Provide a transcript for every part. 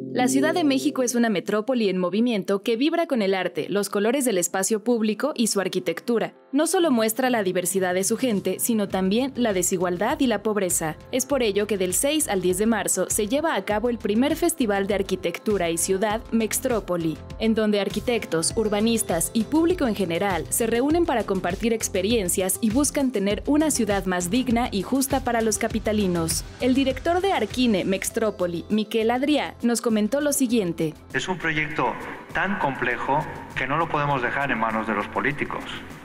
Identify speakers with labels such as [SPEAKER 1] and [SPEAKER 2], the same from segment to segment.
[SPEAKER 1] La Ciudad de México es una metrópoli en movimiento que vibra con el arte, los colores del espacio público y su arquitectura. No solo muestra la diversidad de su gente, sino también la desigualdad y la pobreza. Es por ello que del 6 al 10 de marzo se lleva a cabo el primer Festival de Arquitectura y Ciudad Mextrópoli, en donde arquitectos, urbanistas y público en general se reúnen para compartir experiencias y buscan tener una ciudad más digna y justa para los capitalinos. El director de Arquine Mextrópoli, Miquel Adrià, nos comentó lo siguiente.
[SPEAKER 2] Es un proyecto tan complejo que no lo podemos dejar en manos de los políticos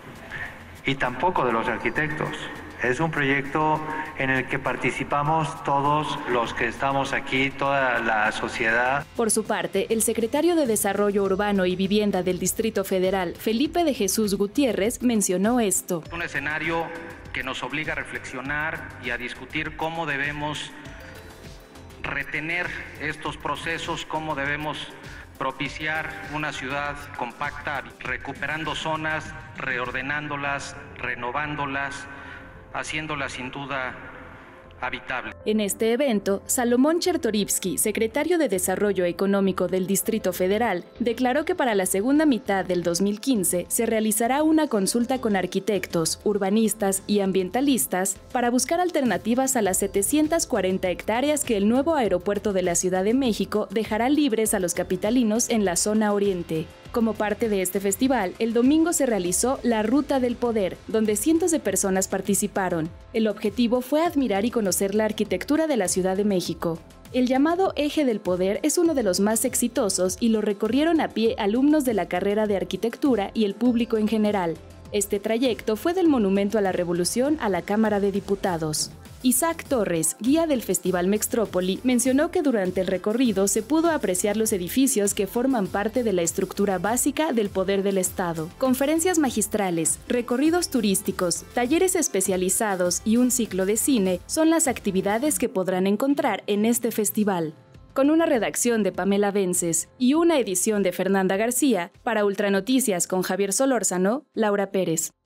[SPEAKER 2] y tampoco de los arquitectos. Es un proyecto en el que participamos todos los que estamos aquí, toda la sociedad.
[SPEAKER 1] Por su parte, el secretario de Desarrollo Urbano y Vivienda del Distrito Federal, Felipe de Jesús Gutiérrez, mencionó esto.
[SPEAKER 3] Un escenario que nos obliga a reflexionar y a discutir cómo debemos retener estos procesos, cómo debemos propiciar una ciudad compacta, recuperando zonas, reordenándolas, renovándolas, haciéndolas sin duda habitable.
[SPEAKER 1] En este evento, Salomón Chertorivsky, secretario de Desarrollo Económico del Distrito Federal, declaró que para la segunda mitad del 2015 se realizará una consulta con arquitectos, urbanistas y ambientalistas para buscar alternativas a las 740 hectáreas que el nuevo aeropuerto de la Ciudad de México dejará libres a los capitalinos en la zona oriente. Como parte de este festival, el domingo se realizó la Ruta del Poder, donde cientos de personas participaron. El objetivo fue admirar y conocer la arquitectura de la Ciudad de México. El llamado Eje del Poder es uno de los más exitosos y lo recorrieron a pie alumnos de la carrera de arquitectura y el público en general. Este trayecto fue del Monumento a la Revolución a la Cámara de Diputados. Isaac Torres, guía del Festival Mextrópoli, mencionó que durante el recorrido se pudo apreciar los edificios que forman parte de la estructura básica del poder del Estado. Conferencias magistrales, recorridos turísticos, talleres especializados y un ciclo de cine son las actividades que podrán encontrar en este festival. Con una redacción de Pamela Vences y una edición de Fernanda García, para Ultranoticias con Javier Solórzano, Laura Pérez.